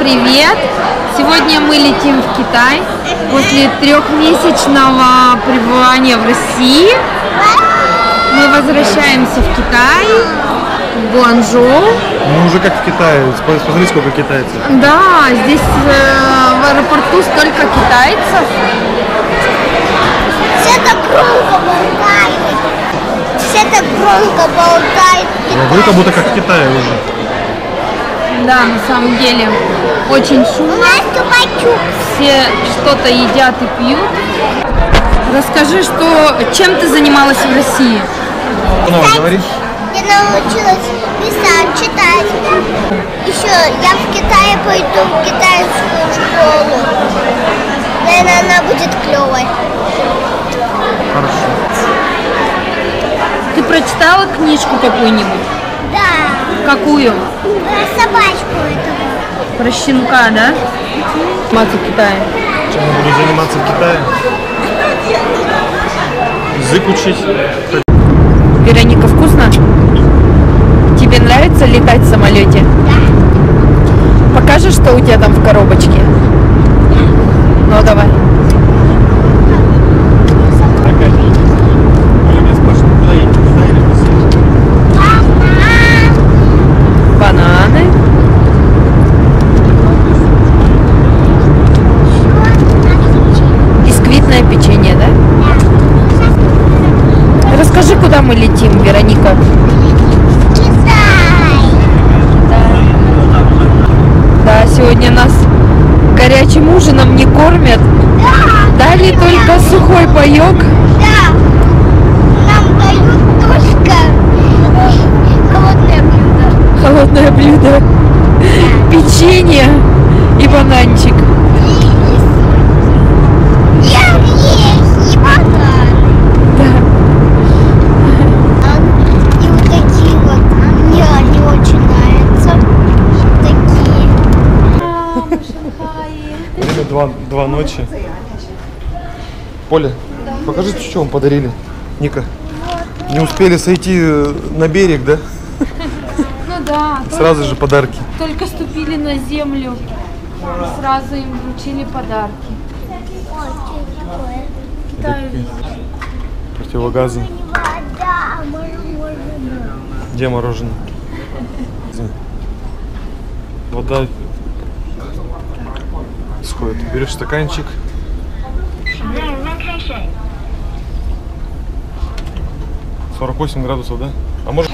привет! Сегодня мы летим в Китай после 3-месячного пребывания в России. Мы возвращаемся в Китай, в Гуанчжоу. Мы уже как в Китае. Посмотри, сколько китайцев. Да, здесь в аэропорту столько китайцев. Все так громко болтает. Все так громко болтает. Вы как будто как в Китае уже. Да, на самом деле очень шумно. Все что-то едят и пьют. Расскажи, чем ты занималась в России? Говори. Я научилась писать, читать. Еще я в Китае пойду в китайскую школу. Наверное, она будет клевой. Хорошо. Ты прочитала книжку какую-нибудь? Да. Какую? Про собачку этого. Про щенка, да? Заниматься в Китае. Чем я буду заниматься в Китае? Язык учить. Вероника, вкусно? Тебе нравится летать в самолете? Да. Покажешь, что у тебя там в коробочке? Ну, давай. Бананы. Бисквитное печенье, да? Расскажи, куда мы летим, Вероника? Китай. Да, сегодня нас горячим ужином не кормят. Дали только сухой паёк. Да. Нам дают только холодное блюдо. Холодное блюдо. Печенье и бананчик. Я есть, и банан. Да. И вот такие вот. Мне они очень нравятся. Такие. Время 2 ночи. Поля, покажи, что вам подарили. Ника. Не успели сойти на берег, да? Ну да. Сразу же подарки. Только ступили на землю. Сразу им вручили подарки. Ой, что такое? Противогазы. Вода, мороженое. Где мороженое? Вода. Сходит. Берешь стаканчик. 48 градусов, да? А может...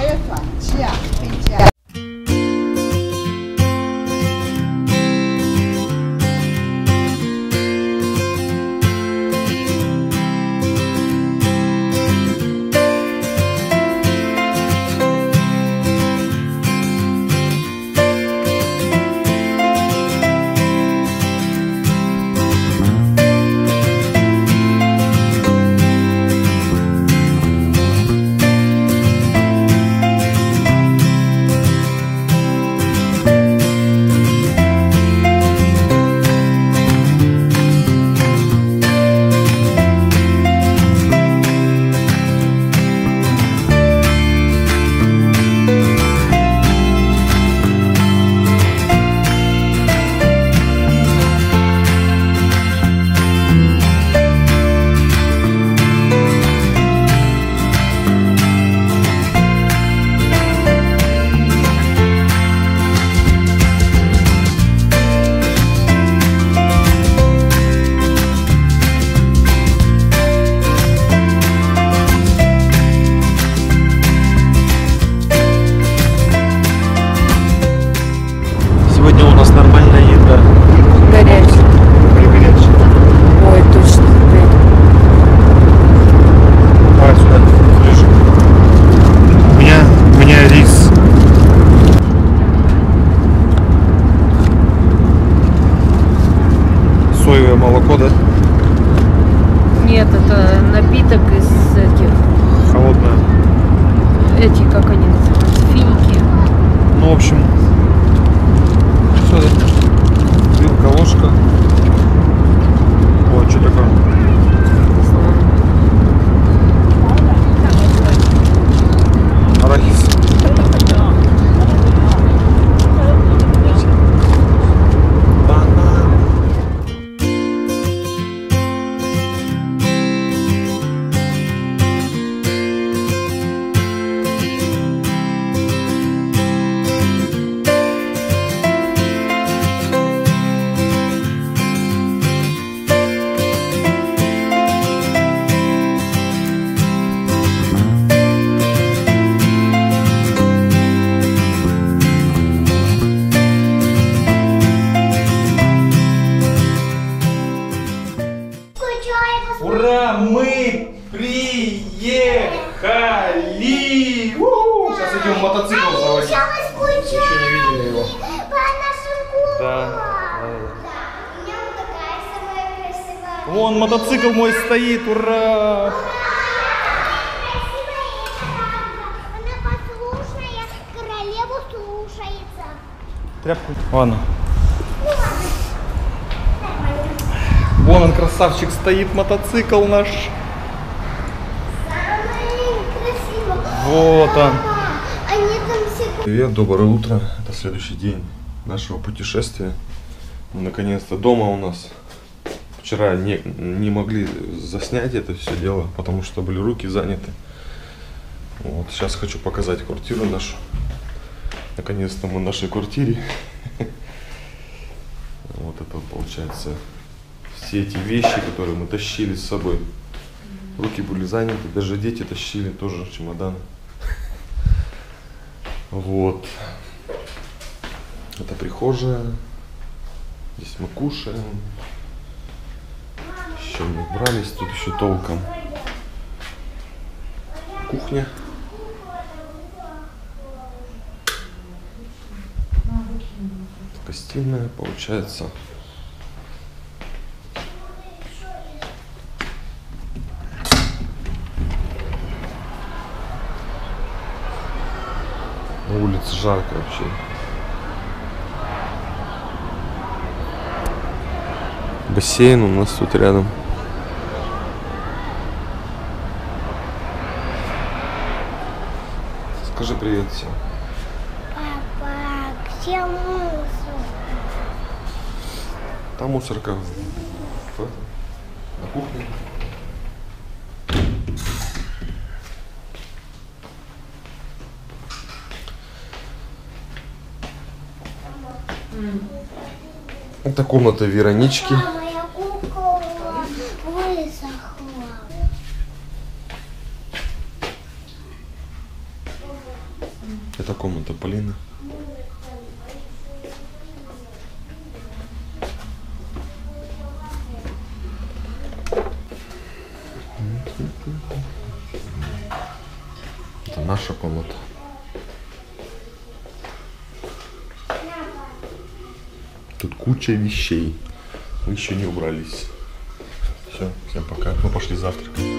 Сегодня у нас нормальная еда. Горячий. Горячая. Ой, точно. Давай сюда, ближе. У меня рис. Соевое молоко, да? Нет, это напиток из этих, Холодное. как они называются, финики. Ну, в общем, все, да? Вилка, ложка. Ой, что такое? Не знаю. Арахис. Вон мотоцикл мой стоит, ура! Она послушная, королеву слушается. Тряпку. Ладно. Вон он, красавчик, стоит, мотоцикл наш. Самый красивый. Вот он. Они там все... Привет, доброе утро. Это следующий день нашего путешествия. Мы наконец-то дома у нас. Вчера не могли заснять это все дело, потому что были руки заняты. Вот, сейчас хочу показать квартиру нашу. Наконец-то мы в нашей квартире. Вот это получается все эти вещи, которые мы тащили с собой. Руки были заняты, даже дети тащили тоже чемоданы. Вот. Это прихожая. Здесь мы кушаем. Еще не убрались, тут еще толком. Кухня. Гостиная получается. На улице жарко вообще. Бассейн у нас тут рядом. Скажи привет всем. Папа, где мусор? Там мусорка на кухне. Это комната Веронички. Моя кукла высохла. Это комната Полины. Это наша комната. Тут куча вещей. Мы еще не убрались. Все, всем пока. Мы пошли завтракать.